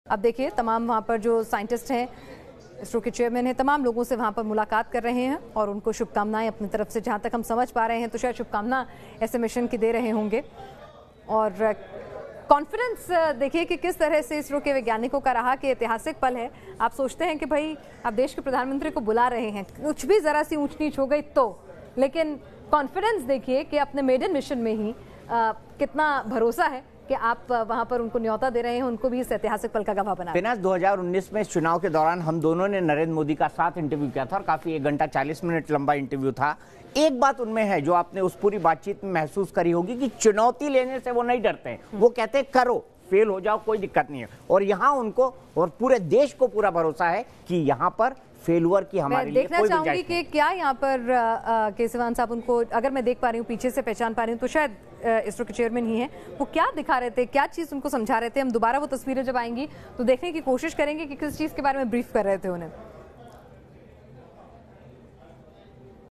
अब देखिए तमाम वहाँ पर जो साइंटिस्ट हैं, इसरो के चेयरमैन हैं, तमाम लोगों से वहाँ पर मुलाकात कर रहे हैं और उनको शुभकामनाएं अपनी तरफ से, जहाँ तक हम समझ पा रहे हैं तो शायद शुभकामना ऐसे मिशन की दे रहे होंगे। और कॉन्फिडेंस देखिए कि किस तरह से इसरो के वैज्ञानिकों का रहा कि ऐतिहासिक पल है। आप सोचते हैं कि भाई आप देश के प्रधानमंत्री को बुला रहे हैं, कुछ भी ज़रा सी ऊंच नीच हो गई तो, लेकिन कॉन्फिडेंस देखिए कि अपने मेडन मिशन में ही कितना भरोसा है कि आप वहां पर उनको न्योता दे रहे हैं, उनको भी इस ऐतिहासिक पल का गवाह बना रहे हैं। 2019 में इस चुनाव के दौरान हम दोनों ने नरेंद्र मोदी का साथ इंटरव्यू किया था और काफी 1 घंटा 40 मिनट लंबा इंटरव्यू था। एक बात उनमें है जो आपने उस पूरी बातचीत में महसूस करी होगी कि चुनौती लेने से वो नहीं डरते हैं, वो कहते हैं करो, फेल हो जाओ कोई दिक्कत नहीं है। और यहाँ उनको और पूरे देश को पूरा भरोसा है कि यहाँ पर फेलुअर की हमारे लिए कोई देखना चाहूंगी कि क्या यहाँ पर केसवान साहब, उनको अगर मैं देख पा रही हूँ, पीछे से पहचान पा रही हूँ, तो शायद इसरो के चेयरमैन ही हैं। वो क्या दिखा रहे थे, क्या चीज़ उनको समझा रहे थे? हम दोबारा वो तस्वीरें जब आएंगी तो देखने की कोशिश करेंगे कि किस चीज़ के बारे में ब्रीफ कर रहे थे उन्हें।